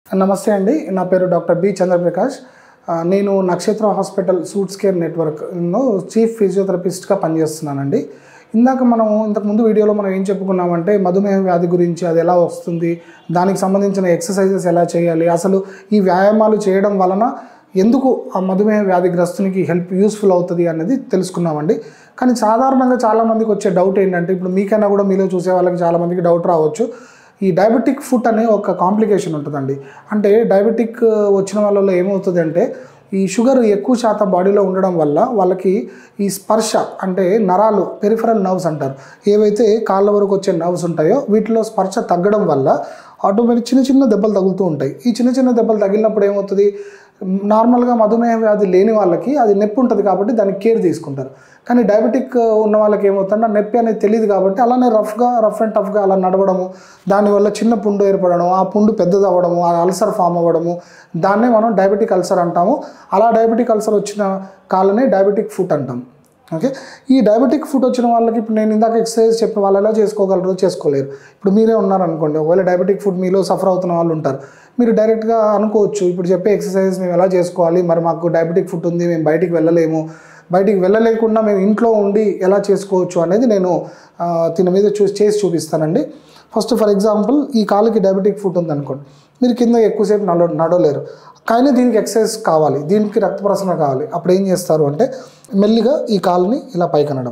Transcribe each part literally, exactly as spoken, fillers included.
నమస్తే అండి, నా పేరు డాక్టర్ బి చంద్రప్రకాష్. నేను నక్షత్ర హాస్పిటల్ సూట్స్ కేర్ నెట్వర్క్లో చీఫ్ ఫిజియోథెరపిస్ట్గా పనిచేస్తున్నానండి. ఇందాక మనం ఇంతకుముందు వీడియోలో మనం ఏం చెప్పుకున్నామంటే మధుమేహ వ్యాధి గురించి, అది ఎలా వస్తుంది, దానికి సంబంధించిన ఎక్సర్సైజెస్ ఎలా చేయాలి, అసలు ఈ వ్యాయామాలు చేయడం వలన ఎందుకు ఆ మధుమేహ వ్యాధిగ్రస్తునికి హెల్ప్ యూస్ఫుల్ అవుతుంది అనేది తెలుసుకున్నామండి. కానీ సాధారణంగా చాలామందికి వచ్చే డౌట్ ఏంటంటే, ఇప్పుడు మీకైనా కూడా మీలో చూసే వాళ్ళకి చాలామందికి డౌట్ రావచ్చు, ఈ డయాబెటిక్ ఫుట్ అనే ఒక కాంప్లికేషన్ ఉంటుందండి. అంటే డయాబెటిక్ వచ్చిన వాళ్ళలో ఏమవుతుంది అంటే, ఈ షుగర్ ఎక్కువ శాతం బాడీలో ఉండడం వల్ల వాళ్ళకి ఈ స్పర్శ అంటే నరాలు, పెరిఫరల్ నర్వ్స్ అంటారు, ఏవైతే కాళ్ళ వరకు వచ్చే నర్వ్స్ ఉంటాయో వీటిలో స్పర్శ తగ్గడం వల్ల ఆటోమేటిక్ చిన్న చిన్న దెబ్బలు తగులుతూ ఉంటాయి. ఈ చిన్న చిన్న దెబ్బలు తగిలినప్పుడు ఏమవుతుంది, నార్మల్గా మధుమేహ వ్యాధి లేని వాళ్ళకి అది నొప్పి ఉంటుంది కాబట్టి దానికి కేర్ తీసుకుంటారు. కానీ డయాబెటిక్ ఉన్న వాళ్ళకి ఏమవుతుందంటే నొప్పి అనేది తెలియదు కాబట్టి అలానే రఫ్గా రఫ్ అండ్ టఫ్గా అలా నడవడము, దానివల్ల చిన్న పుండు ఏర్పడము, ఆ పుండు పెద్దది అవ్వడము, ఆ అల్సర్ ఫామ్ అవ్వడము, దాన్నే మనం డయాబెటిక్ అల్సర్ అంటాము. అలా డయాబెటిక్ అల్సర్ వచ్చిన కాళ్ళనే డయాబెటిక్ ఫుట్ అంటాం. ఓకే, ఈ డయాబెటిక్ ఫుట్ వచ్చిన వాళ్ళకి ఇప్పుడు నేను ఇందాక ఎక్సర్సైజ్ చెప్పిన వాళ్ళు ఎలా చేసుకోగలరు, చేసుకోలేరు. ఇప్పుడు మీరే ఉన్నారనుకోండి, ఒకవేళ డయాబెటిక్ ఫుట్ మీలో సఫర్ అవుతున్న వాళ్ళు ఉంటారు, మీరు డైరెక్ట్గా అనుకోవచ్చు, ఇప్పుడు చెప్పే ఎక్సర్సైజ్ మేము ఎలా చేసుకోవాలి, మరి మాకు డయాబెటిక్ ఫుట్ ఉంది, మేము బయటికి వెళ్ళలేము, బయటికి వెళ్ళలేకుండా మేము ఇంట్లో ఉండి ఎలా చేసుకోవచ్చు అనేది నేను దీని మీద చూ చేసి చూపిస్తానండి. ఫస్ట్ ఫర్ ఎగ్జాంపుల్, ఈ కాలుకి డయాబెటిక్ ఫుట్ ఉంది అనుకోండి, మీరు కింద ఎక్కువసేపు నడ నడవలేరు, కానీ దీనికి ఎక్సర్సైజ్ కావాలి, దీనికి రక్త ప్రసరణ కావాలి. అప్పుడు ఏం చేస్తారు అంటే, మెల్లిగా ఈ కాలుని ఇలా పైకనడం,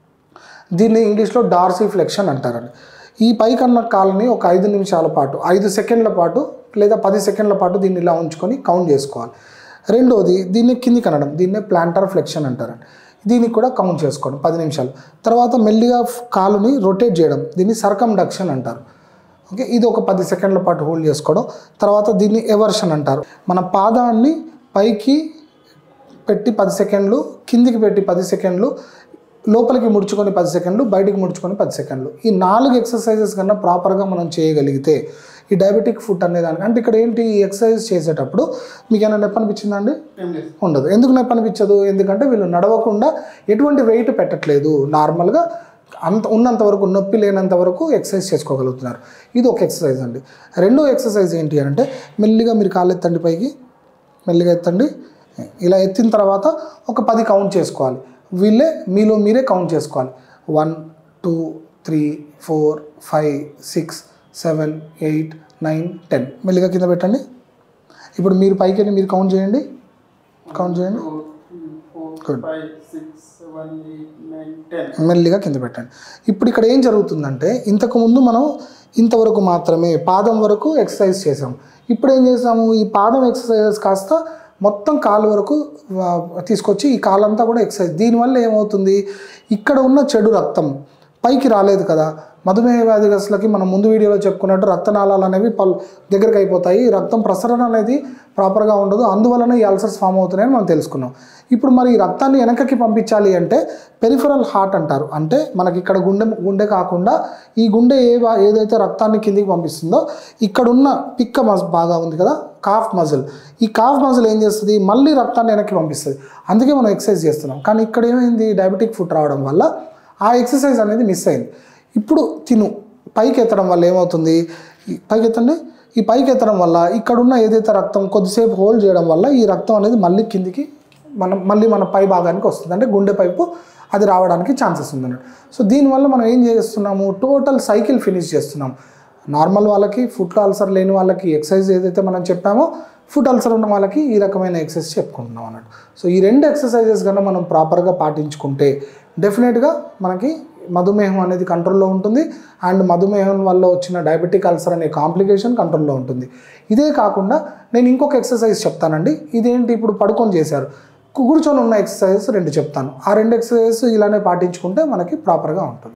దీన్ని ఇంగ్లీష్లో డార్సీ ఫ్లెక్షన్ అంటారండి. ఈ పైకన్న కాలుని ఒక ఐదు నిమిషాల పాటు, ఐదు సెకండ్ల పాటు లేదా పది సెకండ్ల పాటు దీన్ని ఇలా ఉంచుకొని కౌంట్ చేసుకోవాలి. రెండోది, దీన్ని కింది కనడం, దీన్నే ప్లాంటర్ ఫ్లెక్షన్ అంటారండి. దీనికి కూడా కౌంట్ చేసుకోవడం పది నిమిషాలు. తర్వాత మెల్లిగా కాలుని రొటేట్ చేయడం, దీన్ని సర్కండక్షన్ అంటారు. ఓకే, ఇది ఒక పది సెకండ్ల పాటు హోల్డ్ చేసుకోవడం. తర్వాత దీన్ని ఎవర్షన్ అంటారు. మన పాదాన్ని పైకి పెట్టి పది సెకండ్లు, కిందికి పెట్టి పది సెకండ్లు, లోపలికి ముడుచుకొని పది సెకండ్లు, బయటికి ముడుచుకొని పది సెకండ్లు. ఈ నాలుగు ఎక్సర్సైజెస్ కన్నా ప్రాపర్గా మనం చేయగలిగితే ఈ డయాబెటిక్ ఫుట్ అనేదానికి, అంటే ఇక్కడ ఏంటి, ఈ ఎక్సర్సైజ్ చేసేటప్పుడు మీకు ఏమైనా నొప్పి అనిపించిందండి? ఉండదు. ఎందుకు నొప్పి అనిపించదు? ఎందుకంటే వీళ్ళు నడవకుండా ఎటువంటి వెయిట్ పెట్టట్లేదు, నార్మల్గా అంత ఉన్నంత వరకు, నొప్పి లేనంత వరకు ఎక్సర్సైజ్ చేసుకోగలుగుతున్నారు. ఇది ఒక ఎక్సర్సైజ్ అండి. రెండో ఎక్సర్సైజ్ ఏంటి అంటే, మెల్లిగా మీరు కాళ్ళు ఎత్తండి పైకి, మెల్లిగా ఎత్తండి. ఇలా ఎత్తిన తర్వాత ఒక పది కౌంట్ చేసుకోవాలి. వీళ్ళే మీలో మీరే కౌంట్ చేసుకోవాలి. One two three four five six seven eight nine ten. మెల్లిగా కింద పెట్టండి. ఇప్పుడు మీరు పైకి మీరు కౌంట్ చేయండి, కౌంట్ చేయండి. గుడ్. మెల్లిగా కింద పెట్టండి. ఇప్పుడు ఇక్కడ ఏం జరుగుతుందంటే, ఇంతకుముందు మనం ఇంతవరకు మాత్రమే పాదం వరకు ఎక్సర్సైజ్ చేసాం. ఇప్పుడు ఏం చేసాము, ఈ పాదం ఎక్సర్సైజెస్ కాస్త మొత్తం కాలు వరకు తీసుకొచ్చి ఈ కాలంతా కూడా ఎక్సర్సైజ్. దీనివల్ల ఏమవుతుంది, ఇక్కడ ఉన్న చెడు రక్తం పైకి రాలేదు కదా. మధుమేహ వ్యాధిగ్రస్తులకి మనం ముందు వీడియోలో చెప్పుకున్నట్టు రక్తనాళాలు అనేవి పల్ దగ్గరకు అయిపోతాయి, రక్తం ప్రసరణ అనేది ప్రాపర్గా ఉండదు, అందువలన ఈ అల్సర్స్ ఫామ్ అవుతున్నాయని మనం తెలుసుకున్నాం. ఇప్పుడు మరి ఈ రక్తాన్ని వెనకకి పంపించాలి అంటే పెరిఫరల్ హార్ట్ అంటారు. అంటే మనకి ఇక్కడ గుండె గుండె కాకుండా ఈ గుండె ఏ ఏదైతే రక్తాన్ని కిందికి పంపిస్తుందో, ఇక్కడున్న పిక్క మజ్ బాగా ఉంది కదా, కాఫ్ మజిల్, ఈ కాఫ్ మజిల్ ఏం చేస్తుంది, మళ్ళీ రక్తాన్ని వెనక్కి పంపిస్తుంది. అందుకే మనం ఎక్సర్సైజ్ చేస్తున్నాం. కానీ ఇక్కడ ఏమైంది, డయాబెటిక్ ఫుట్ రావడం వల్ల ఆ ఎక్సర్సైజ్ అనేది మిస్ అయింది. ఇప్పుడు తిను పైకి ఎత్తడం వల్ల ఏమవుతుంది, పైకి ఎత్తండి. ఈ పైకి ఎత్తడం వల్ల ఇక్కడున్న ఏదైతే రక్తం కొద్దిసేపు హోల్డ్ చేయడం వల్ల ఈ రక్తం అనేది మళ్ళీ కిందికి మనం మళ్ళీ మన పై భాగానికి వస్తుంది, అంటే గుండె పైపు అది రావడానికి ఛాన్సెస్ ఉందన్నట్టు. సో దీనివల్ల మనం ఏం చేస్తున్నాము, టోటల్ సైకిల్ ఫినిష్ చేస్తున్నాం. నార్మల్ వాళ్ళకి, ఫుట్ అల్సర్ లేని వాళ్ళకి ఎక్సర్సైజ్ ఏదైతే మనం చెప్పామో, ఫుట్ అల్సర్ ఉన్న వాళ్ళకి ఈ రకమైన ఎక్సర్సైజ్ చెప్పుకుంటున్నాం అన్నట్టు. సో ఈ రెండు ఎక్సర్సైజెస్ కన్నా మనం ప్రాపర్గా పాటించుకుంటే డెఫినెట్గా మనకి మధుమేహం అనేది కంట్రోల్లో ఉంటుంది, అండ్ మధుమేహం వల్ల వచ్చిన డయాబెటిక్ అల్సర్ అనే కాంప్లికేషన్ కంట్రోల్లో ఉంటుంది. ఇదే కాకుండా నేను ఇంకొక ఎక్సర్సైజ్ చెప్తానండి. ఇదేంటి, ఇప్పుడు పడుకొని చేశారు, కూర్చొని ఉన్న ఎక్సర్సైజెస్ రెండు చెప్తాను. ఆ రెండు ఎక్సర్సైజెస్ ఇలానే పాటించుకుంటే మనకి ప్రాపర్గా ఉంటుంది.